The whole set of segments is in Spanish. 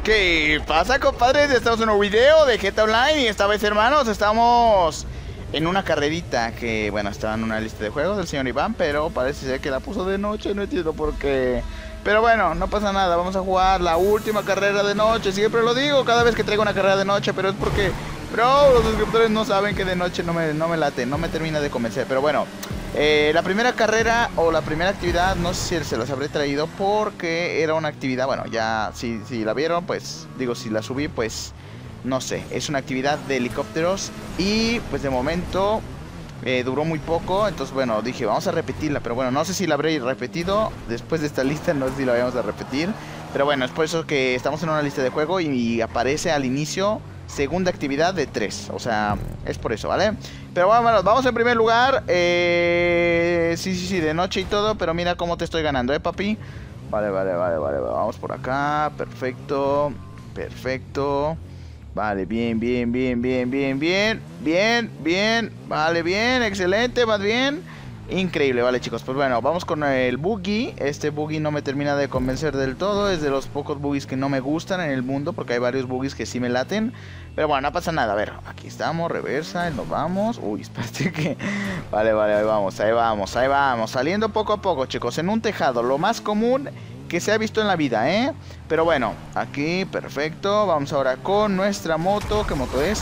¿Qué pasa, compadres? Estamos en un video de GTA Online y esta vez, hermanos, estamos en una carrerita que, bueno, estaba en una lista de juegos del señor Iván, pero parece ser que la puso de noche, no entiendo por qué. Pero bueno, no pasa nada, vamos a jugar la última carrera de noche. Siempre lo digo cada vez que traigo una carrera de noche, pero es porque, bro, los suscriptores no saben que de noche no me late, no me termina de convencer. Pero bueno, la primera carrera o la primera actividad, no sé si se las habré traído porque era una actividad, bueno, ya si la vieron, pues, digo, si la subí, pues, no sé, es una actividad de helicópteros y pues de momento duró muy poco, entonces bueno, dije, vamos a repetirla, pero bueno, no sé si la habré repetido después de esta lista, no sé si la vamos a repetir, pero bueno, es por eso que estamos en una lista de juego y aparece al inicio segunda actividad de 3, o sea, es por eso, ¿vale? Pero bueno, vamos en primer lugar, sí, de noche y todo, pero mira cómo te estoy ganando, papi. Vale, vamos por acá, perfecto, vale, bien, vale, bien, excelente, más bien, increíble, vale, chicos, pues bueno, vamos con el buggy. Este buggy no me termina de convencer del todo, es de los pocos buggies que no me gustan en el mundo, porque hay varios buggies que sí me laten, pero bueno, no pasa nada. A ver, aquí estamos, reversa, nos vamos, uy, espérate que, vale, ahí vamos, saliendo poco a poco, chicos, en un tejado, lo más común que se ha visto en la vida, pero bueno, aquí, perfecto. Vamos ahora con nuestra moto. ¿Qué moto es?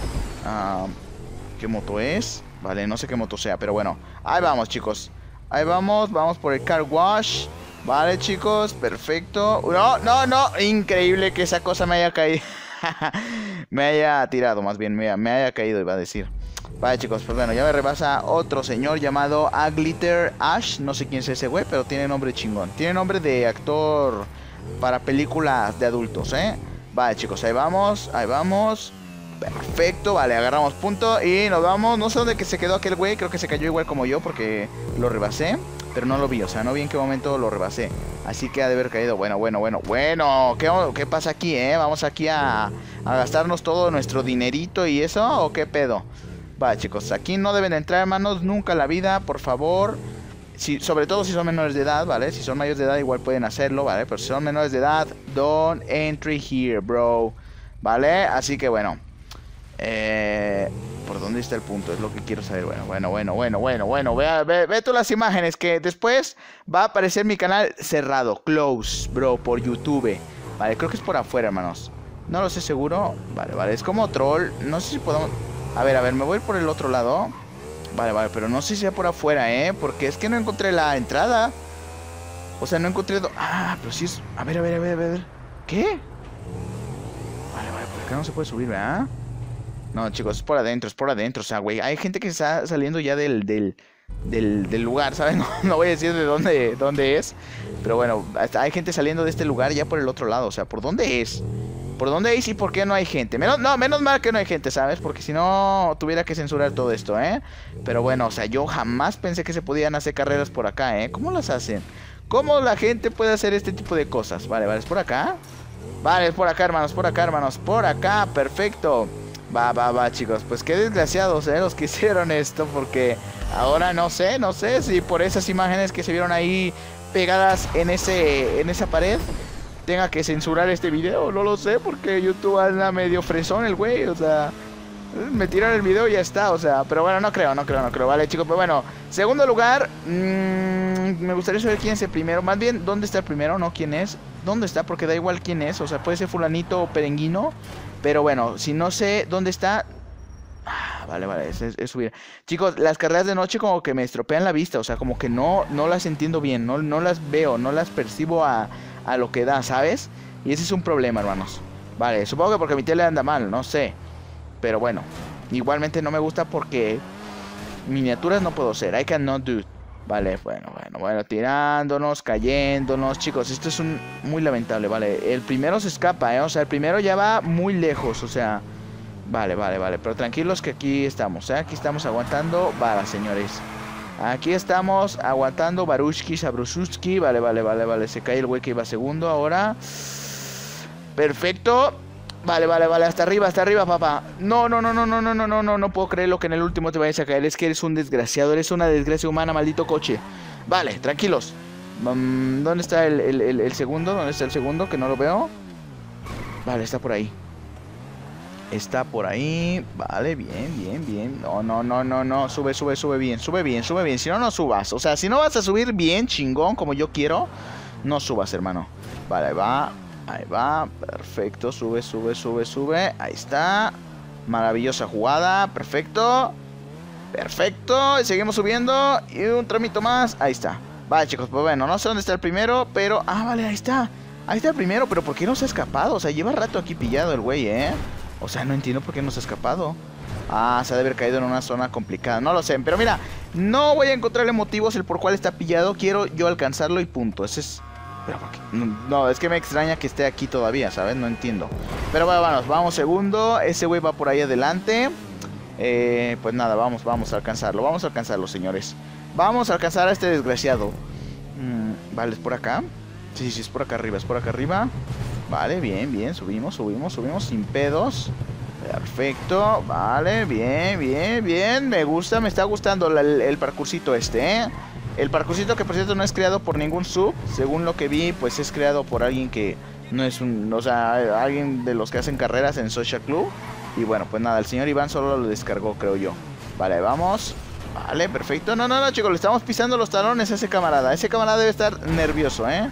¿Qué moto es? Vale, no sé qué moto sea, pero bueno, ahí vamos, chicos. Ahí vamos por el car wash. Vale, chicos, perfecto. No, increíble que esa cosa me haya caído. Me haya tirado, más bien, me haya caído, iba a decir. Vale, chicos, pues bueno, ya me rebasa otro señor llamado Glitter Ash. No sé quién es ese güey, pero tiene nombre chingón. Tiene nombre de actor para películas de adultos, Vale, chicos, ahí vamos. Perfecto, vale, agarramos punto y nos vamos. No sé dónde que se quedó aquel güey, creo que se cayó igual como yo porque lo rebasé, pero no lo vi, o sea, no vi en qué momento lo rebasé. Así que ha de haber caído. Bueno, ¿qué pasa aquí, Vamos aquí a gastarnos todo nuestro dinerito y eso, ¿o qué pedo? Vale, chicos, aquí no deben entrar, hermanos, nunca en la vida, por favor. Sobre todo si son menores de edad, ¿vale? Si son mayores de edad igual pueden hacerlo, ¿vale? Pero si son menores de edad, don't entry here, bro. ¿Vale? Así que bueno, ¿por dónde está el punto? Es lo que quiero saber. Bueno. Ve tú las imágenes que después va a aparecer mi canal cerrado, close, bro, por YouTube. Vale, creo que es por afuera, hermanos. No lo sé seguro. Vale, es como troll. No sé si podemos... A ver, me voy a ir por el otro lado. Vale, pero no sé si sea por afuera, porque es que no encontré la entrada. O sea, no encontré... pero sí es... A ver. ¿Qué? Vale, por acá no se puede subir, ¿verdad? No, chicos, es por adentro. O sea, güey, hay gente que está saliendo ya del lugar, ¿sabes? No voy a decir de dónde es. Pero bueno, hay gente saliendo de este lugar ya por el otro lado. O sea, ¿por dónde es? ¿Por dónde es y por qué no hay gente? Menos mal que no hay gente, ¿sabes? Porque si no, tuviera que censurar todo esto, Pero bueno, o sea, yo jamás pensé que se podían hacer carreras por acá, ¿Cómo las hacen? ¿Cómo la gente puede hacer este tipo de cosas? Vale, ¿es por acá? Vale, es por acá, hermanos, por acá, perfecto. Va, chicos, pues qué desgraciados, los que hicieron esto, porque ahora no sé si por esas imágenes que se vieron ahí pegadas en esa pared tenga que censurar este video, no lo sé, porque YouTube anda medio fresón el güey, o sea, me tiraron el video y ya está, o sea, pero bueno, no creo, vale, chicos, pues bueno, segundo lugar, me gustaría saber quién es el primero, más bien, ¿dónde está el primero? No, ¿quién es? ¿Dónde está? Porque da igual quién es, o sea, puede ser fulanito o perenguino, pero bueno, si no sé dónde está... Vale, es subir. Chicos, las carreras de noche como que me estropean la vista, o sea, como que no las entiendo bien, no las veo, no las percibo a lo que da, ¿sabes? Y ese es un problema, hermanos. Vale, supongo que porque mi tele anda mal, no sé. Pero bueno, igualmente no me gusta porque miniaturas no puedo hacer, I cannot do. Vale, bueno, tirándonos, cayéndonos. Chicos, esto es muy lamentable, vale. El primero se escapa, o sea, el primero ya va muy lejos, o sea... Vale, pero tranquilos que aquí estamos, aquí estamos aguantando varas, señores. Aquí estamos aguantando Barushki, Sabrususki. Vale, se cae el güey que iba segundo ahora. Perfecto. Vale, hasta arriba, papá. No puedo creer lo que en el último te vayas a caer. Es que eres un desgraciado, eres una desgracia humana, maldito coche. Vale, tranquilos. ¿Dónde está el segundo? ¿Dónde está el segundo? Que no lo veo. Vale, está por ahí. Está por ahí. Vale, bien, bien, bien. No, no, no, no, no. Sube, sube, sube bien. Sube bien, sube bien. Si no, no subas. O sea, si no vas a subir bien, chingón, como yo quiero, no subas, hermano. Vale, ahí va. Ahí va. Perfecto. Sube, sube, sube, sube. Ahí está. Maravillosa jugada. Perfecto. Perfecto. Seguimos subiendo. Y un tramito más. Ahí está. Vale, chicos. Pues bueno, no sé dónde está el primero, pero... Ah, vale, ahí está. Ahí está el primero, pero ¿por qué no se ha escapado? O sea, lleva rato aquí pillado el güey, ¿eh? O sea, no entiendo por qué no se ha escapado. Ah, se ha de haber caído en una zona complicada. No lo sé, pero mira, no voy a encontrarle motivos el por cuál está pillado. Quiero yo alcanzarlo y punto. Ese es... Pero ¿por qué? No, es que me extraña que esté aquí todavía, ¿sabes? No entiendo. Pero bueno, vamos segundo. Ese güey va por ahí adelante. Pues nada, vamos a alcanzarlo. Vamos a alcanzarlo, señores. Vamos a alcanzar a este desgraciado. Vale, ¿es por acá? Sí, sí, es por acá arriba, es por acá arriba. Vale, bien, bien, subimos, subimos, subimos sin pedos. Perfecto, vale, bien, bien, bien. Me gusta, me está gustando el parkourcito este, ¿eh? El parkourcito que por cierto no es creado por ningún sub. Según lo que vi, pues es creado por alguien que no es un... O sea, alguien de los que hacen carreras en Social Club. Y bueno, pues nada, el señor Iván solo lo descargó, creo yo. Vale, vamos. Vale, perfecto. No, no, no, chicos, le estamos pisando los talones a ese camarada. Ese camarada debe estar nervioso, ¿eh?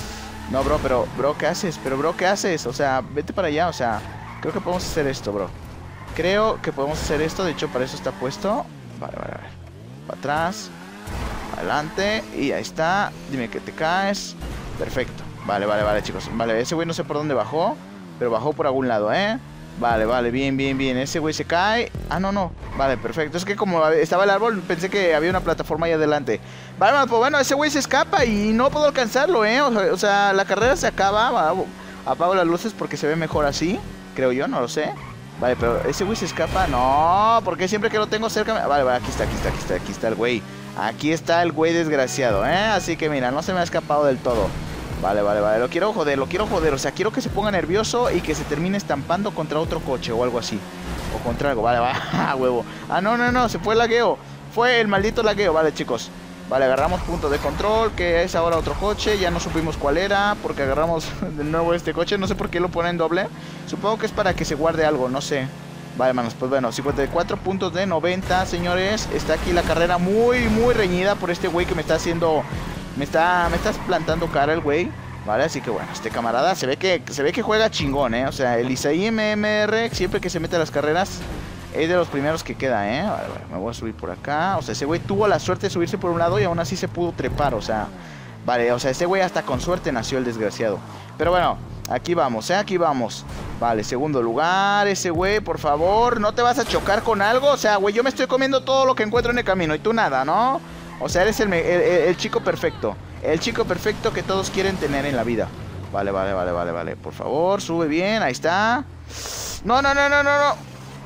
No, bro, pero, bro, ¿qué haces? Pero, bro, ¿qué haces? O sea, vete para allá, o sea, creo que podemos hacer esto, bro. Creo que podemos hacer esto, de hecho, para eso está puesto. Vale, vale, vale. Para atrás. Adelante. Y ahí está. Dime que te caes. Perfecto. Vale, vale, vale, chicos. Vale, ese güey no sé por dónde bajó, pero bajó por algún lado, ¿eh? Vale, vale, bien, bien, bien. Ese güey se cae. Ah, no, no. Vale, perfecto. Es que como estaba el árbol, pensé que había una plataforma ahí adelante. Vale, pues bueno, ese güey se escapa y no puedo alcanzarlo, ¿eh? O sea, la carrera se acaba. Apago las luces porque se ve mejor así. Creo yo, no lo sé. Vale, pero ese güey se escapa. No, porque siempre que lo tengo cerca... Vale, vale, aquí está, aquí está, aquí está, aquí está el güey. Aquí está el güey desgraciado, ¿eh? Así que mira, no se me ha escapado del todo. Vale, vale, vale, lo quiero joder, o sea, quiero que se ponga nervioso y que se termine estampando contra otro coche o algo así. O contra algo, vale, vale, huevo. Ah, no, no, no, se fue el lagueo. Fue el maldito lagueo, vale, chicos. Vale, agarramos punto de control, que es ahora otro coche, ya no supimos cuál era, porque agarramos de nuevo este coche, no sé por qué lo ponen doble. Supongo que es para que se guarde algo, no sé. Vale, manos, pues bueno, 54 puntos de 90, señores. Está aquí la carrera muy, muy reñida por este güey que me está haciendo... Me estás plantando cara el güey. Vale, así que bueno, este camarada se ve que juega chingón, o sea, el Isaí MMR siempre que se mete a las carreras es de los primeros que queda, Vale, vale, me voy a subir por acá. O sea, ese güey tuvo la suerte de subirse por un lado y aún así se pudo trepar, o sea. Vale, o sea, ese güey hasta con suerte nació el desgraciado. Pero bueno, aquí vamos, aquí vamos. Vale, segundo lugar, ese güey, por favor, no te vas a chocar con algo. O sea, güey, yo me estoy comiendo todo lo que encuentro en el camino y tú nada, ¿no? O sea, eres el chico perfecto. El chico perfecto que todos quieren tener en la vida. Vale, vale, vale, vale, vale. Por favor, sube bien, ahí está. No, no, no, no, no, no.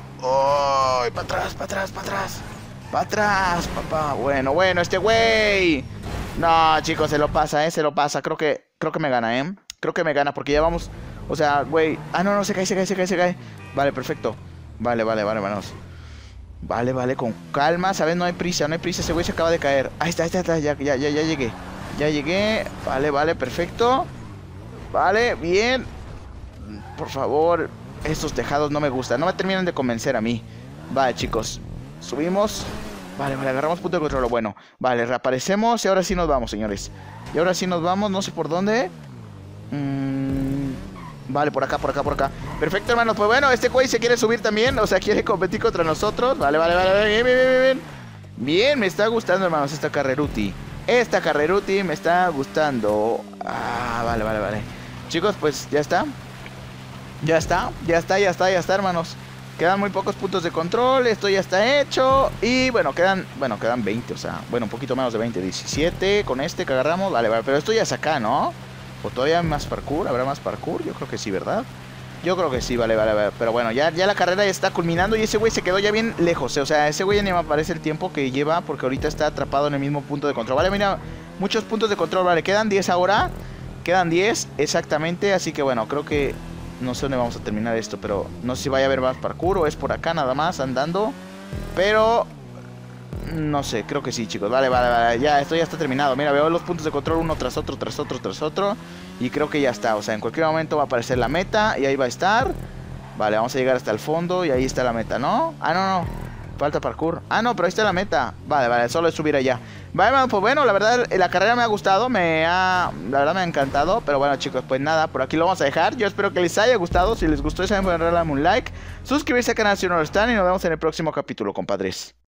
¡Ay! Para atrás, para atrás, para atrás. Para atrás, papá. Bueno, bueno, este güey. No, chicos, se lo pasa, se lo pasa. Creo que me gana, Creo que me gana porque ya vamos. O sea, güey. Ah, no, no, se cae, se cae, se cae, se cae. Vale, perfecto. Vale, vale, vale, vamos. Vale, vale, con calma, ¿sabes? No hay prisa, no hay prisa. Ese güey se acaba de caer. Ahí está, ahí está, ya llegué. Ya llegué. Vale, vale, perfecto. Vale, bien. Por favor, estos tejados no me gustan. No me terminan de convencer a mí. Vale, chicos. Subimos. Vale, vale, agarramos punto de control. Bueno, vale, reaparecemos y ahora sí nos vamos, señores. Y ahora sí nos vamos, no sé por dónde. Vale, por acá, por acá, por acá. Perfecto, hermanos. Pues bueno, este güey se quiere subir también. O sea, quiere competir contra nosotros. Vale, vale, vale. Bien, bien, bien, bien. Bien, me está gustando, hermanos, esta carreruti. Esta carreruti me está gustando. Ah, vale, vale, vale. Chicos, pues ya está. Ya está, ya está, ya está, ya está, hermanos. Quedan muy pocos puntos de control. Esto ya está hecho. Y bueno, quedan 20, o sea, bueno, un poquito menos de 20. 17 con este que agarramos. Vale, vale, pero esto ya es acá, ¿no? ¿O todavía hay más parkour? ¿Habrá más parkour? Yo creo que sí, ¿verdad? Yo creo que sí, vale, vale, vale. Pero bueno, ya la carrera ya está culminando y ese güey se quedó ya bien lejos. O sea, ese güey ya ni me aparece el tiempo que lleva porque ahorita está atrapado en el mismo punto de control. Vale, mira, muchos puntos de control, vale. Quedan 10 ahora. Quedan 10 exactamente. Así que bueno, creo que... No sé dónde vamos a terminar esto, pero no sé si vaya a haber más parkour o es por acá nada más andando. Pero... No sé, creo que sí, chicos. Vale, vale, vale. Ya, esto ya está terminado. Mira, veo los puntos de control uno tras otro, tras otro, tras otro. Y creo que ya está. O sea, en cualquier momento va a aparecer la meta y ahí va a estar. Vale, vamos a llegar hasta el fondo y ahí está la meta, ¿no? Ah, no, no. Falta parkour. Ah, no, pero ahí está la meta. Vale, vale, solo es subir allá. Vale, bueno, pues bueno, la verdad, la carrera me ha gustado. La verdad me ha encantado. Pero bueno, chicos, pues nada, por aquí lo vamos a dejar. Yo espero que les haya gustado. Si les gustó, saben, pueden darle un like. Suscribirse al canal si no lo están. Y nos vemos en el próximo capítulo, compadres.